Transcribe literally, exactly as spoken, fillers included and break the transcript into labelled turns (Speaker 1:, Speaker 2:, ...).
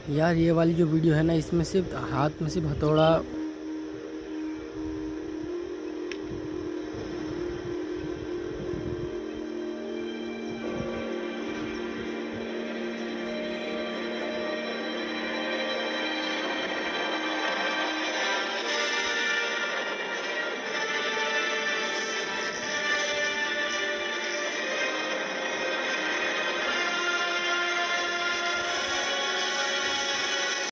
Speaker 1: यार ये वाली जो वीडियो है ना, इसमें सिर्फ हाथ में सिर्फ हथौड़ा